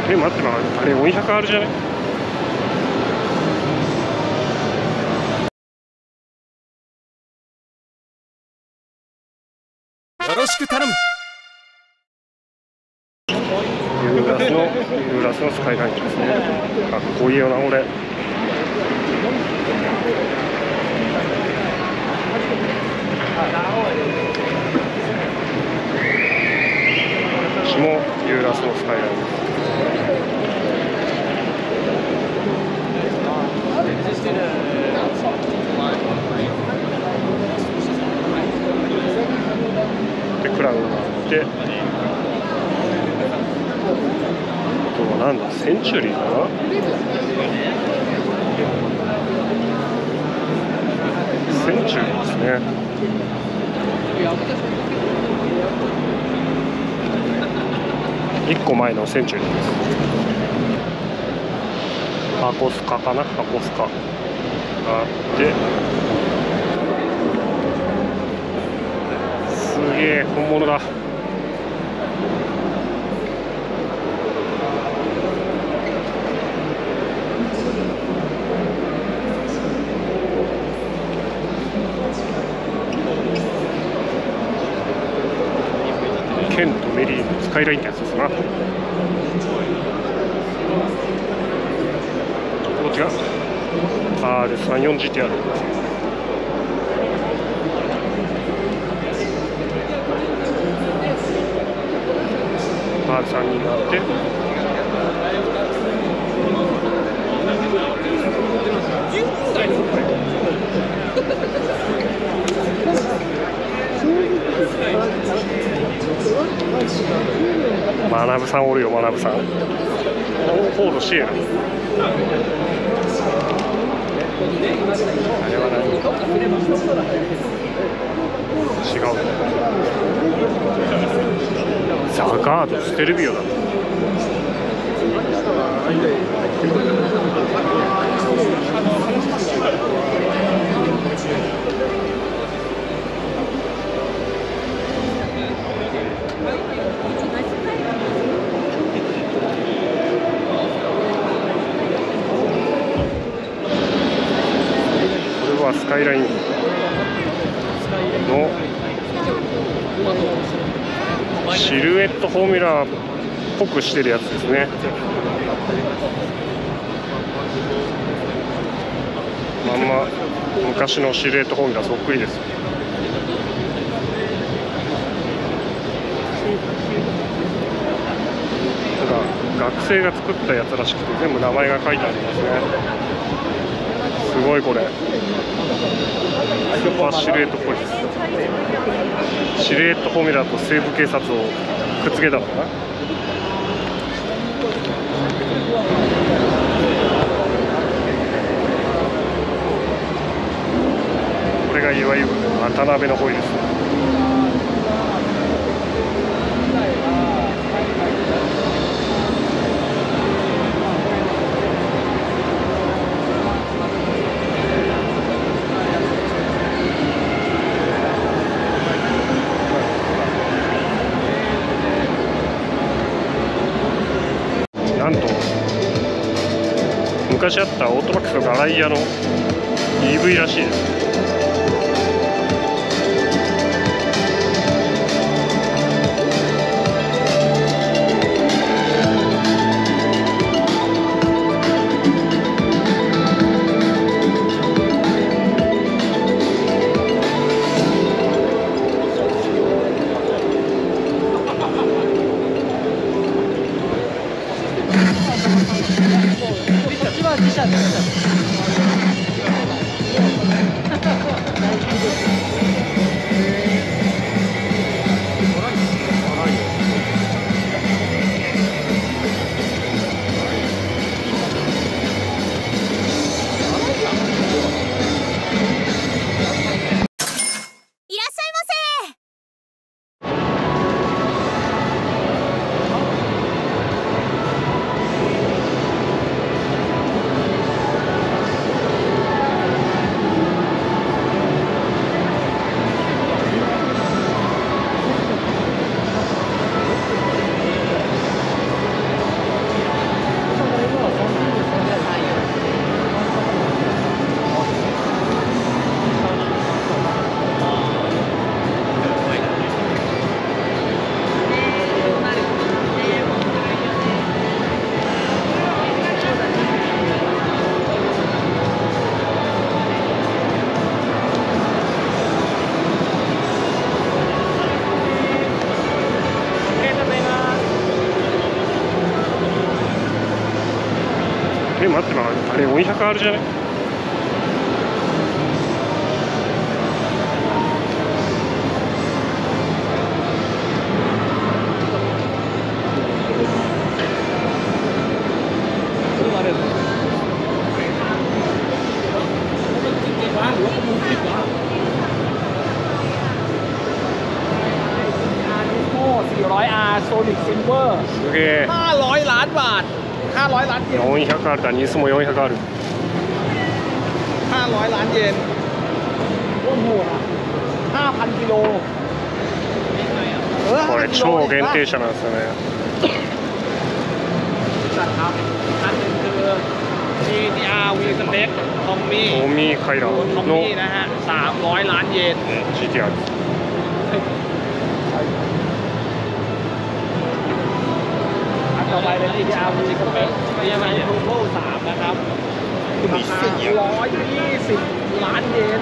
待ってば、あれ400あるじゃない？ よろしく頼む。 ユーラスのスカイラインですね。かっこいいよな、俺。私もユーラスのスカイラインです。でクラウンがあって、あとはなんだ、センチュリーかな。センチュリーですね。1個前のセンチュリーです。ハコスカかな、ハコスカがあって、すげえ本物だ。ケンとメリーのスカイラインってやつですな。どっちが R340TR。R32 があって、マナブさんおるよ、マナブさん。フォードシエラ。あれは何？違う。ザガード、ステルビオだ。スカイラインのシルエットフォーミュラっぽくしてるやつですね。まんま昔のシルエットフォーミュラそっくりです。なんか学生が作ったやつらしくて全部名前が書いてありますね。すごいこれ。スーパーシルエットっぽいです。シルエットフォーミュラと西部警察をくっつけたのかな。これがいわゆる渡辺のホイです。なんと昔あったオートバックスのガライアの EV らしいです。 待って、あれ400あるじゃね。 400R Sonic Silver すげえ。 500ล้านบาท500ล้านเยน 400あるだ、ニスも400ある。 500ล้านเยนโอ้โห5,000 กิโลこれ超限定車なんですよね。 จัดครับอันหนึ่งคือ GTR V Spec ทอมมี่トミー・カイラทอมのมี่นะฮะ300 ล้านเยน GTR です。 อันต่อไปเป็น GTR V Spec เรียกว่า Turbo 3นะครับราคา120 ล้านเยน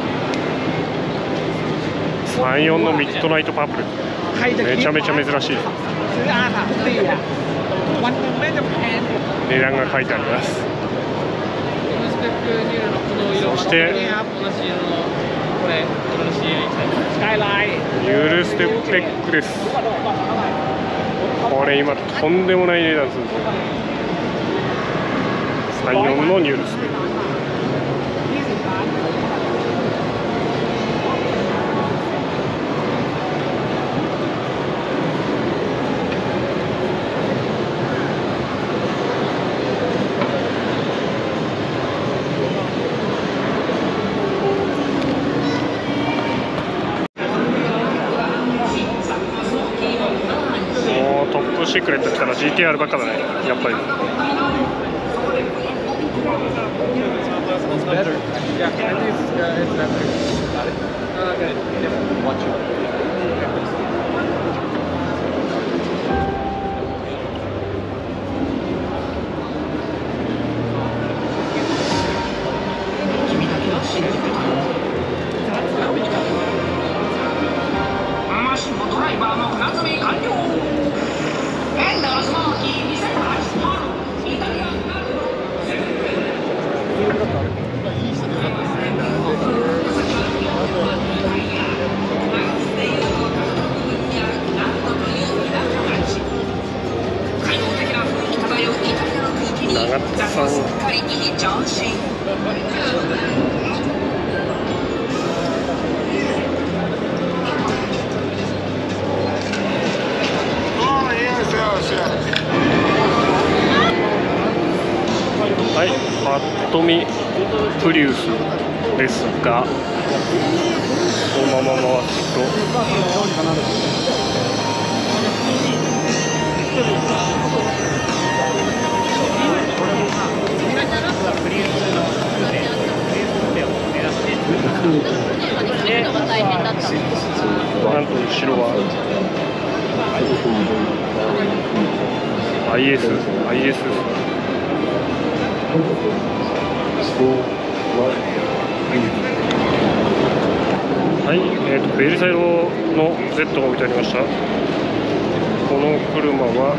34のミッドナイトパープル。 ใครจะคิดめちゃめちゃ珍しい。 ซื้อ R34 อ่ะวันหนึ่งแม่จะแพง値段が書いてあります。そしてスカイラインニュールステップテックです。これ今とんでもない値段するんですよ。34のニュールステップ。トップシークレット来たら GTR ばっかだね、やっぱり。 マシンもドライバーも船積み完了。エンダースマーキー2008マロイタリアンナル開放的な雰囲気漂うイタリアの空気にザコすっかりいい調子。 はい、パッと見プリウスですが、そのまま回すとなんと後ろは IS はい、ベルサイロの Z が置いてありました。この車は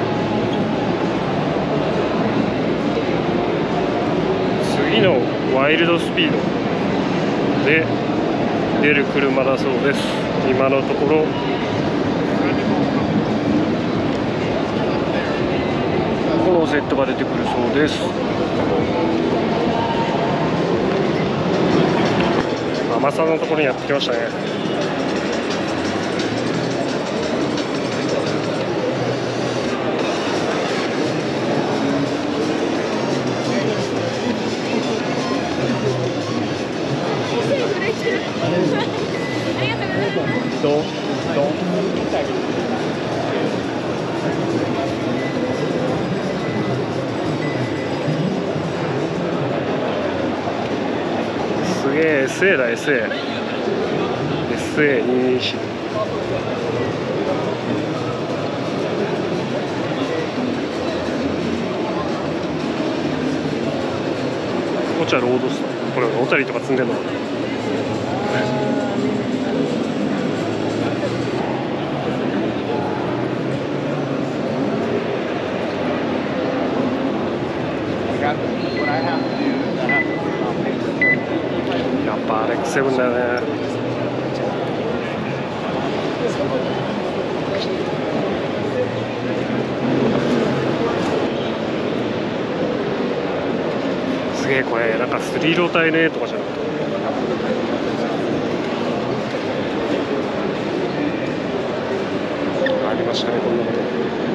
次のワイルドスピードで出る車だそうです。今のところこの Z が出てくるそうです。甘さのところにやってきましたね。どうすげえ SA だ SA224。こっちはロードスター。これ小谷とか積んでるのかな。 セブンだよね。すげえ、これなんかスリーロータイねとかじゃなくて、ありましたね、こんなこと。